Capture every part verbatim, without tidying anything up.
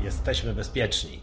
Jesteśmy bezpieczni.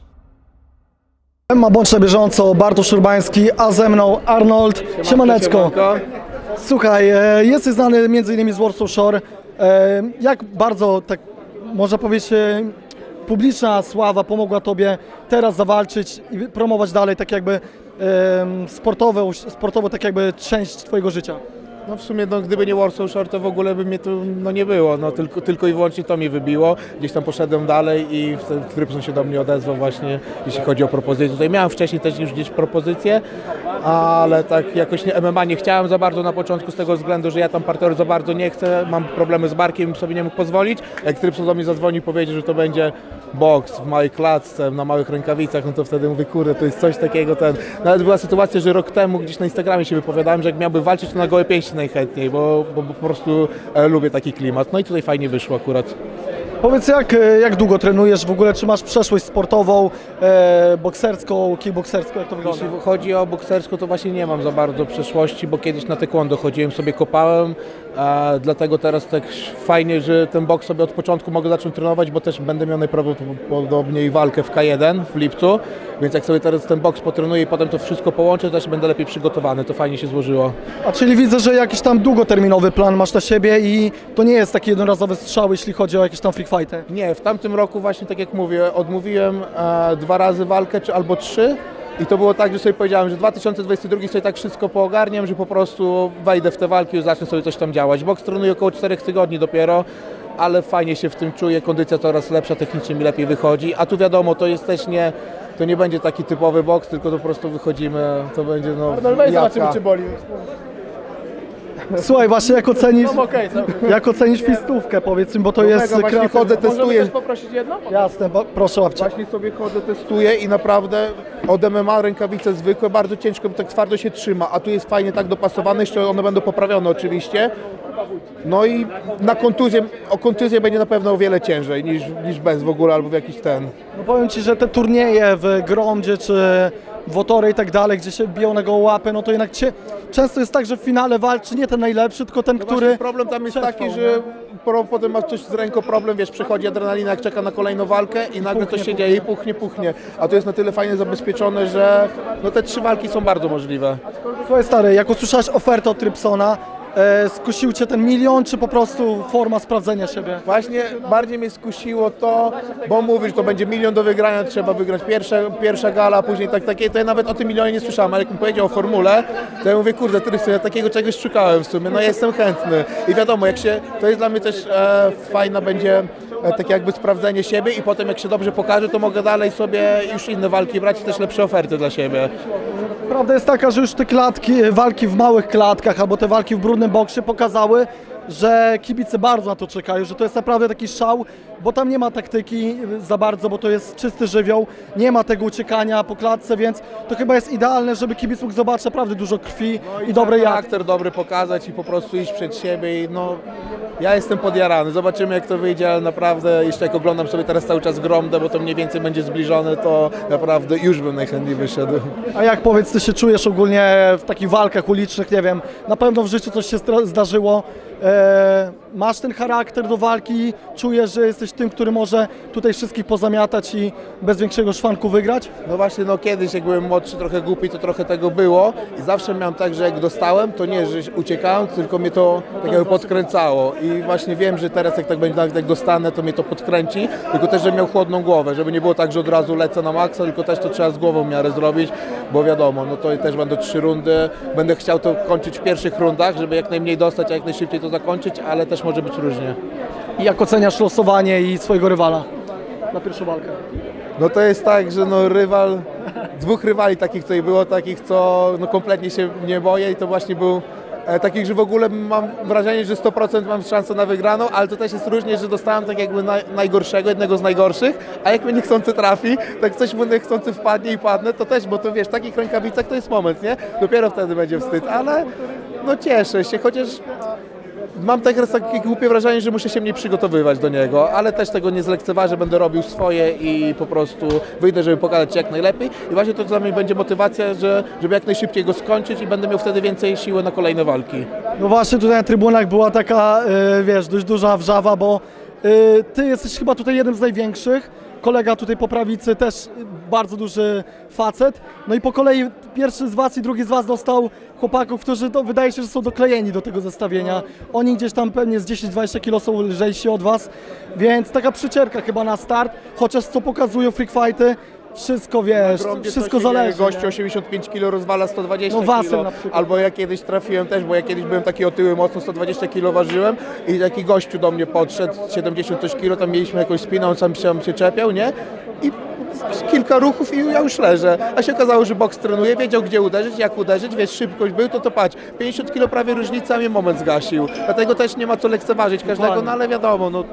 Ma bądź na bieżąco, Bartosz Urbański, a ze mną Arnold. Siemaneczko. Słuchaj, e, jesteś znany między innymi z Warsaw Shore. E, jak bardzo, tak można powiedzieć, e, publiczna sława pomogła Tobie teraz zawalczyć i promować dalej tak jakby e, sportowo, sportowo tak jakby część Twojego życia? No w sumie, no, gdyby nie Warsaw Shore, to w ogóle by mnie tu no, nie było, no, tylko, tylko i wyłącznie to mnie wybiło. Gdzieś tam poszedłem dalej i wtedy Trypson się do mnie odezwał właśnie, jeśli chodzi o propozycje. Tutaj miałem wcześniej też już gdzieś propozycje, ale tak jakoś nie, M M A nie chciałem za bardzo na początku z tego względu, że ja tam parteru za bardzo nie chcę, mam problemy z barkiem i sobie nie mógł pozwolić. Jak Trypson do mnie zadzwonił i powiedział, że to będzie boks w małej klatce, na małych rękawicach, no to wtedy mówię, kurde, to jest coś takiego, ten... Nawet była sytuacja, że rok temu gdzieś na Instagramie się wypowiadałem, że jak miałby walczyć, to na gołe pięści najchętniej, bo, bo, bo po prostu e, lubię taki klimat. No i tutaj fajnie wyszło akurat. Powiedz, jak, jak długo trenujesz w ogóle, czy masz przeszłość sportową, e, bokserską, kickbokserską, jak to wygląda? Jeśli chodzi o bokserską, to właśnie nie mam za bardzo przeszłości, bo kiedyś na taekwondo chodziłem, sobie kopałem, e, dlatego teraz tak fajnie, że ten boks sobie od początku mogę zacząć trenować, bo też będę miał najprawdopodobniej walkę w K jeden w lipcu, więc jak sobie teraz ten boks potrenuję i potem to wszystko połączę, to też będę lepiej przygotowany, to fajnie się złożyło. A czyli widzę, że jakiś tam długoterminowy plan masz na siebie i to nie jest taki jednorazowy strzał, jeśli chodzi o jakieś tam free fighty. Nie, w tamtym roku właśnie tak jak mówię, odmówiłem e, dwa razy walkę, czy albo trzy i to było tak, że sobie powiedziałem, że dwa tysiące dwudziesty drugi sobie tak wszystko poogarniam, że po prostu wejdę w te walki i zacznę sobie coś tam działać. Boks trenuję około czterech tygodni dopiero, ale fajnie się w tym czuję, kondycja coraz lepsza, technicznie mi lepiej wychodzi, a tu wiadomo, to jest też nie, to nie będzie taki typowy boks, tylko to po prostu wychodzimy, to będzie no Arnold, weź zobaczymy, czy boli. Słuchaj, właśnie jak ocenisz, No okej, okay, jak ocenisz fistówkę, powiedz mi, bo to no jest mega, właśnie kreatywne. chodzę, Możemy testuję. też poprosić jedno? Jasne, bo, proszę łapcie. Właśnie sobie chodzę, testuję i naprawdę od M M A rękawice zwykłe bardzo ciężko, bo tak twardo się trzyma, a tu jest fajnie tak dopasowane, jeszcze one będą poprawione oczywiście. No i na kontuzję, o kontuzję będzie na pewno o wiele ciężej niż, niż bez w ogóle albo w jakiś ten. No powiem Ci, że te turnieje w Gromdzie czy Wotory i tak dalej, gdzie się biją na gołą łapę, no to jednak cie, często jest tak, że w finale walczy nie ten najlepszy, tylko ten, No który... właśnie problem tam jest taki, że pro, potem ma coś z ręką problem, wiesz, przychodzi adrenalina, jak czeka na kolejną walkę i nagle coś się dzieje i puchnie, puchnie. A to jest na tyle fajnie zabezpieczone, że no te trzy walki są bardzo możliwe. Słuchaj stary, jak usłyszałeś ofertę od Trypsona, e, skusił Cię ten milion, czy po prostu forma sprawdzenia siebie? Właśnie bardziej mnie skusiło to, bo mówisz, że to będzie milion do wygrania, trzeba wygrać pierwsze, pierwsza gala, później tak takie, to ja nawet o tym milionie nie słyszałem, ale jak mi powiedział o formule, to ja mówię, kurde, Trypson, ja takiego czegoś szukałem w sumie, no ja jestem chętny. I wiadomo, jak się, to jest dla mnie też e, fajna będzie e, takie jakby sprawdzenie siebie i potem jak się dobrze pokaże, to mogę dalej sobie już inne walki brać i też lepsze oferty dla siebie. Prawda jest taka, że już te klatki, walki w małych klatkach albo te walki w brudnym boksie pokazały, że kibice bardzo na to czekają, że to jest naprawdę taki szał, bo tam nie ma taktyki za bardzo, bo to jest czysty żywioł, nie ma tego uciekania po klatce, więc to chyba jest idealne, żeby kibic mógł zobaczyć naprawdę dużo krwi No i, i dobrej jazdy. charakter dobry pokazać i po prostu iść przed siebie i no ja jestem podjarany, zobaczymy jak to wyjdzie, ale naprawdę jeszcze jak oglądam sobie teraz cały czas Gromdę, bo to mniej więcej będzie zbliżone, to naprawdę już bym najchętniej wyszedł. A jak powiedz, ty się czujesz ogólnie w takich walkach ulicznych, nie wiem, na pewno w życiu coś się zdarzyło, e, masz ten charakter do walki, czujesz, że jesteś tym, który może tutaj wszystkich pozamiatać i bez większego szwanku wygrać? No właśnie, no kiedyś jak byłem młodszy, trochę głupi, to trochę tego było i zawsze miałem tak, że jak dostałem, to nie, że uciekałem, tylko mnie to tak jakby podkręcało i właśnie wiem, że teraz jak tak będzie, nawet jak dostanę, to mnie to podkręci, tylko też, żebym miał chłodną głowę, żeby nie było tak, że od razu lecę na maksa, tylko też to trzeba z głową w miarę zrobić, bo wiadomo, no to też będą trzy rundy, będę chciał to kończyć w pierwszych rundach, żeby jak najmniej dostać, a jak najszybciej to zakończyć, ale też może być różnie. I jak oceniasz losowanie i swojego rywala na pierwszą walkę? No to jest tak, że no rywal, dwóch rywali takich tutaj było, takich co no kompletnie się nie boję i to właśnie był e, takich, że w ogóle mam wrażenie, że sto procent mam szansę na wygraną, ale to też jest różnie, że dostałem tak jakby naj, najgorszego, jednego z najgorszych, a jak mnie niechcący trafi, tak coś mu niechcący wpadnie i padnę, to też, bo to wiesz, w takich rękawicach to jest moment, nie? Dopiero wtedy będzie wstyd, ale no cieszę się, chociaż mam teraz takie głupie wrażenie, że muszę się mniej przygotowywać do niego, ale też tego nie zlekceważę, będę robił swoje i po prostu wyjdę, żeby pokazać jak najlepiej. I właśnie to dla mnie będzie motywacja, że, żeby jak najszybciej go skończyć i będę miał wtedy więcej siły na kolejne walki. No właśnie tutaj na trybunach była taka, yy, wiesz, dość duża wrzawa, bo yy, ty jesteś chyba tutaj jednym z największych, kolega tutaj po prawicy, też bardzo duży facet. No i po kolei pierwszy z was i drugi z was dostał chłopaków, którzy to, wydaje się, że są doklejeni do tego zestawienia. Oni gdzieś tam pewnie z dziesięć dwadzieścia kilo są lżejsi od was, więc taka przycierka chyba na start, chociaż co pokazują freak fighty, wszystko wiesz, Prądzie wszystko to się zależy. Gościu nie? osiemdziesiąt pięć kilo rozwala sto dwadzieścia No wasem kilo. na przykład. Albo ja kiedyś trafiłem też, bo ja kiedyś byłem taki otyły, mocno sto dwadzieścia kilo ważyłem i taki gościu do mnie podszedł, siedemdziesiąt coś kilo, tam mieliśmy jakąś spinę, on sam się, się czepiał, nie? I kilka ruchów i ja już leżę. A się okazało, że boks trenuje, wiedział gdzie uderzyć, jak uderzyć, wiesz, szybkość był, to to patrz, pięćdziesiąt kilo prawie różnica mnie moment zgasił. Dlatego też nie ma co lekceważyć każdego, Dokładnie. no ale wiadomo, no...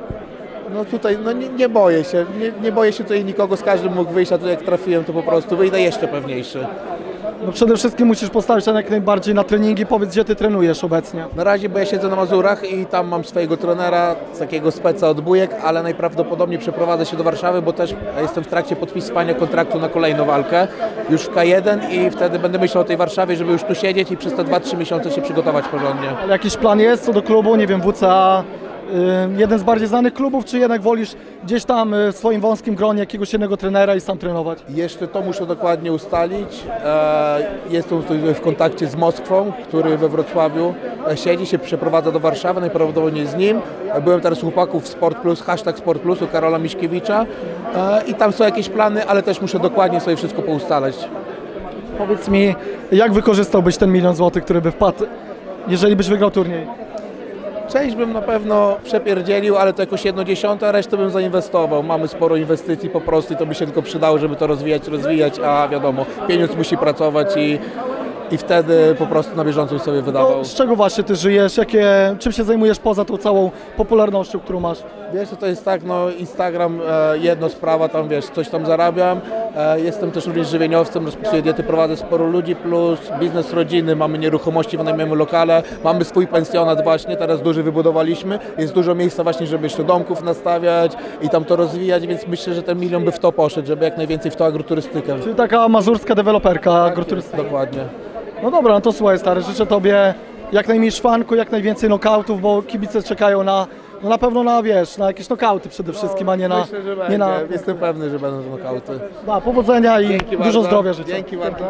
No tutaj, no nie, nie boję się, nie, nie boję się tutaj nikogo, z każdym mógł wyjść, a tutaj jak trafiłem, to po prostu wyjdę jeszcze pewniejszy. No przede wszystkim musisz postawić się jak najbardziej na treningi, powiedz gdzie ty trenujesz obecnie. Na razie, bo ja siedzę na Mazurach i tam mam swojego trenera, takiego speca od bujek, ale najprawdopodobniej przeprowadzę się do Warszawy, bo też jestem w trakcie podpisywania kontraktu na kolejną walkę, już w K jeden i wtedy będę myślał o tej Warszawie, żeby już tu siedzieć i przez te dwa trzy miesiące się przygotować porządnie. Ale jakiś plan jest co do klubu, nie wiem, W C A, y, jeden z bardziej znanych klubów, czy jednak wolisz gdzieś tam y, w swoim wąskim gronie jakiegoś jednego trenera i sam trenować? Jeszcze to muszę dokładnie ustalić. E, Jestem tutaj w kontakcie z Moskwą, który we Wrocławiu e, siedzi, się przeprowadza do Warszawy, najprawdopodobniej z nim. E, Byłem teraz u chłopaków w Sport Plus, hashtag Sport Plus u Karola Miśkiewicza e, i tam są jakieś plany, ale też muszę dokładnie sobie wszystko poustalać. Powiedz mi, jak wykorzystałbyś ten milion złotych, który by wpadł, jeżeli byś wygrał turniej? Część bym na pewno przepierdzielił, ale to jakoś jedno dziesiąte, a resztę bym zainwestował. Mamy sporo inwestycji po prostu i to by się tylko przydało, żeby to rozwijać, rozwijać, a wiadomo, pieniądz musi pracować i, i wtedy po prostu na bieżąco sobie wydawał. No, z czego właśnie ty żyjesz? Jakie, czym się zajmujesz poza tą całą popularnością, którą masz? Wiesz, to jest tak, no Instagram, e, jedno sprawa, tam wiesz, coś tam zarabiam. E, jestem też również żywieniowcem, rozpisuję diety, prowadzę sporo ludzi, plus biznes rodziny, mamy nieruchomości, wynajmujemy lokale, mamy swój pensjonat właśnie, teraz duży wybudowaliśmy, jest dużo miejsca właśnie, żeby jeszcze domków nastawiać i tam to rozwijać, więc myślę, że ten milion by w to poszedł, żeby jak najwięcej w to agroturystykę. Czyli taka mazurska deweloperka agroturystyczna. Dokładnie. No dobra, no to słuchaj stary, życzę tobie jak najmniej szwanku, jak najwięcej nokautów, bo kibice czekają na, no na pewno na, wiesz, na jakieś nokauty przede wszystkim, a nie na... Myślę, że nie będzie. na Jestem pewny, że będą nokauty. da, powodzenia i Dzięki dużo bardzo. zdrowia życzę. Dzięki bardzo.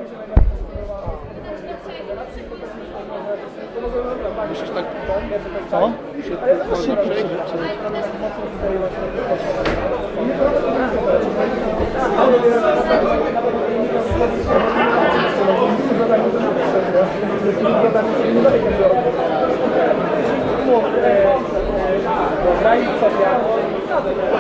Musisz tak... Co? Można przejść? Granica,